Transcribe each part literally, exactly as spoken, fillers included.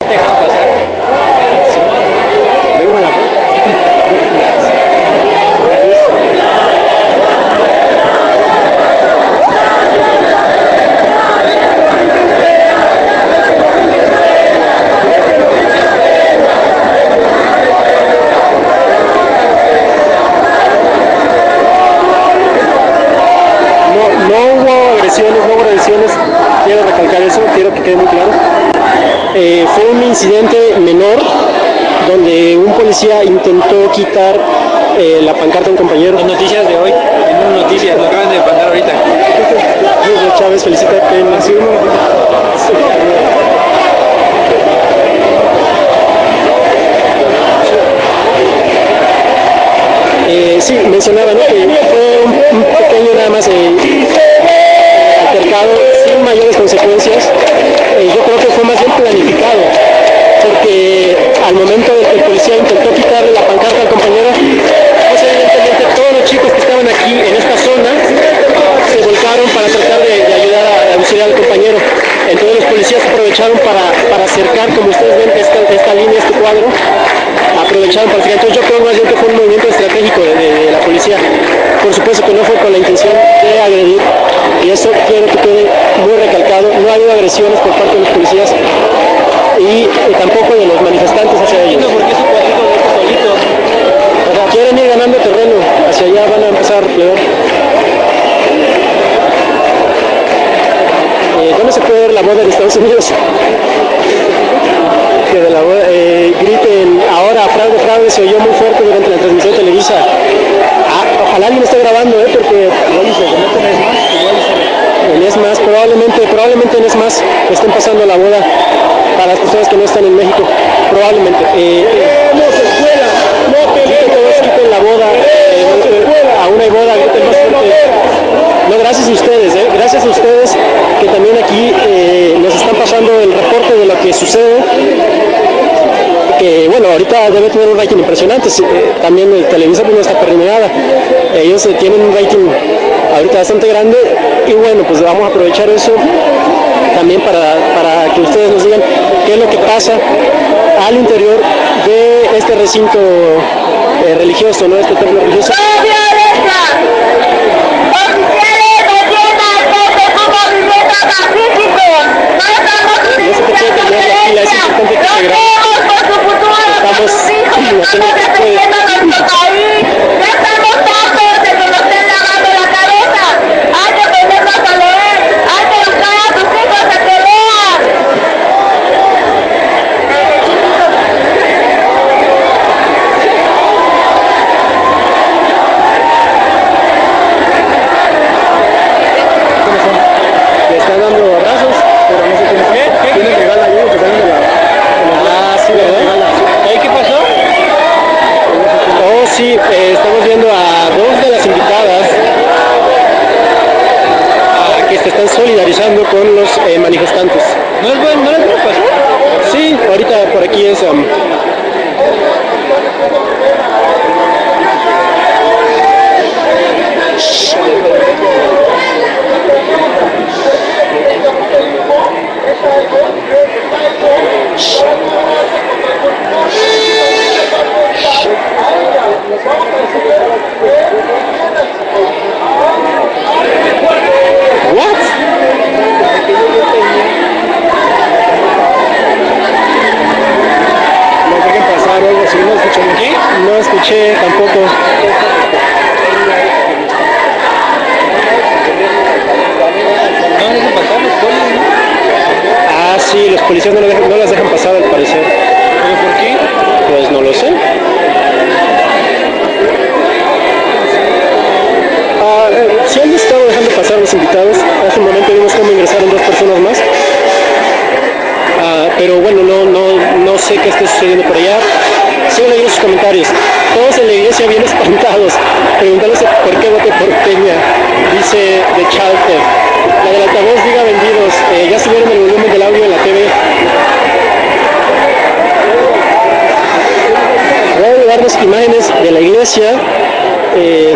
dejaron pasar. Vengo a la no hubo agresiones, quiero recalcar eso, quiero que quede muy claro. Eh, fue un incidente menor donde un policía intentó quitar eh, la pancarta a un compañero. En noticias de hoy, en una noticia, lo acaban de mandar ahorita. Hugo Chávez felicita a Pena. Sí, eh, sí, mencionaba, ¿no?, que fue un, un pequeño nada más eh, altercado sin mayores consecuencias. Eh, yo creo que fue más bien planificado, porque al momento de que el policía intentó quitarle la pancarta al compañero, pues evidentemente todos los chicos que estaban aquí en esta zona se volcaron para tratar de, de ayudar a, a auxiliar al compañero. Entonces los policías aprovecharon para, para acercar, como ustedes ven, esta, esta línea, este cuadro, aprovecharon para acercar. Entonces yo creo más bien que fue un movimiento estratégico de, de, de la policía. Por supuesto que no fue con la intención de agredir, y eso quiero que quede muy recalcado. No ha habido agresiones por parte de los policías y, y tampoco de los manifestantes hacia ellos. Porque es un cuadrito de este solito. O sea, quieren ir ganando terreno, hacia allá van a empezar a plegar. Eh, ¿Dónde se puede ver la boda de Estados Unidos? Que de la boda, eh, griten ahora, fraude, fraude, se oyó muy fuerte durante la transmisión de Televisa. Ah, ojalá alguien esté grabando, ¿eh? Porque en ESMAS, probablemente, probablemente en ESMAS estén pasando la boda para las personas que no están en México, probablemente. Eh, eh, no se escuela, no te griten todos, quiten la boda, eh, aún hay boda, griten más fuerte. No, gracias a ustedes, eh, gracias a ustedes que también aquí eh, nos están pasando el reporte de lo que sucede, que bueno, ahorita debe tener un rating impresionante. Eh, también el Televisa pues no está permeada, ellos eh, tienen un rating ahorita bastante grande, y bueno, pues vamos a aprovechar eso también para, para que ustedes nos digan qué es lo que pasa al interior de este recinto eh, religioso, ¿no? Este templo religioso. No se te puede terminar la fila, es importante que se grabe. Estamos haciendo lo que puede. Sí, eh, estamos viendo a dos de las invitadas a que se están solidarizando con los eh, manifestantes. ¿No es bueno? ¿No les puede pasar? Sí, ahorita por aquí es... Um... What? No dejen pasar o algo así, no escuché. ¿Qué? No escuché tampoco. No dejen pasar los polis, ¿no? Ah, sí, los policías no, lo dejan, no las dejan pasar al parecer. ¿Pero por qué? Pues no lo sé. Ah, eh, sí han estado dejando pasar los invitados. Hace un momento vimos cómo ingresaron dos personas más. Ah, pero bueno, no, no, no sé qué esté sucediendo por allá. Sigo leyendo sus comentarios. Todos en la iglesia bien espantados, preguntándose por qué voté por Peña, dice de Chalter. La del altavoz diga vendidos. Eh, ya subieron el volumen del audio en la T V. Voy a darles imágenes de la iglesia. Eh,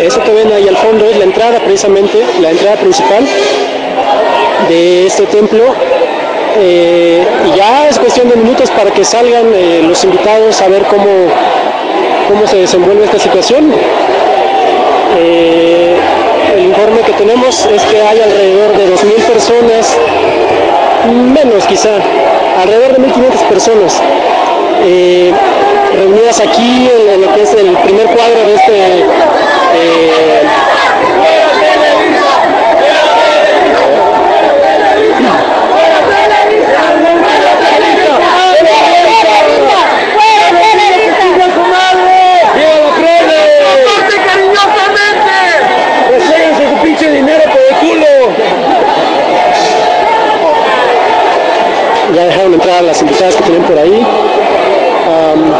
eso que ven ahí al fondo es la entrada, precisamente, la entrada principal de este templo. Eh, y ya es cuestión de minutos para que salgan eh, los invitados a ver cómo, cómo se desenvuelve esta situación. Eh, el informe que tenemos es que hay alrededor de dos mil personas, menos quizá, alrededor de mil quinientas personas eh, reunidas aquí en, en lo que es el primer cuadro de este eh, ya dejaron entrar a las invitadas que tienen por ahí. Um,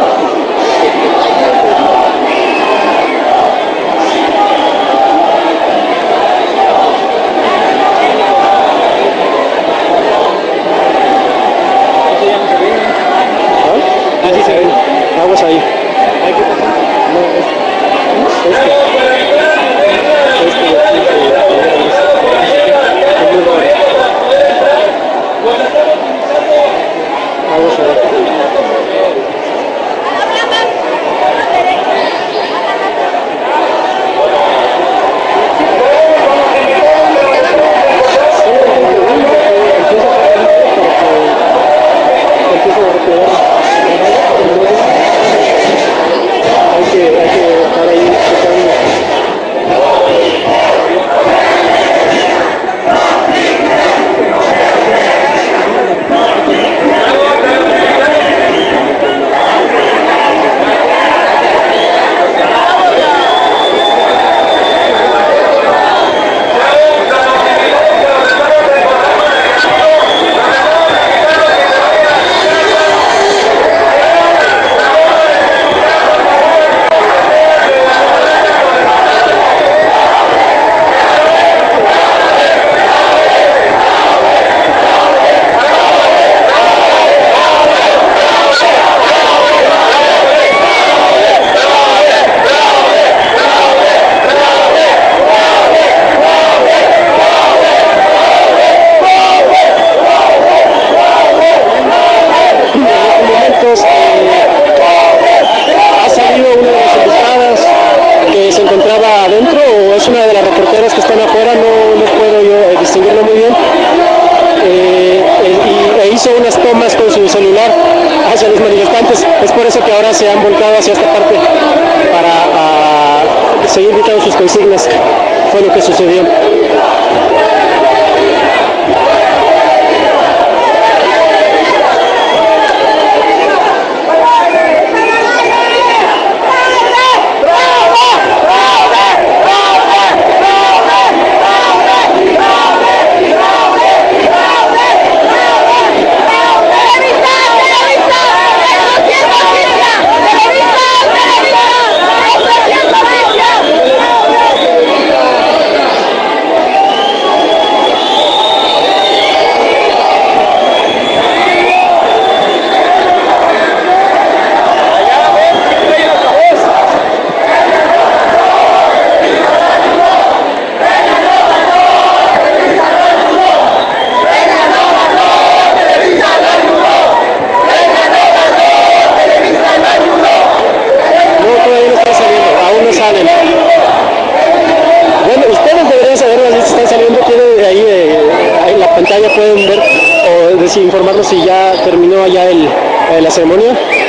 ¿Ah? Así se ven. Aguas ahí. No, este. Este. Se han volcado hacia esta parte para uh, seguir gritando sus consignas. Fue lo que sucedió. Pueden ver o decir, informarnos si ya terminó allá el, eh, la ceremonia.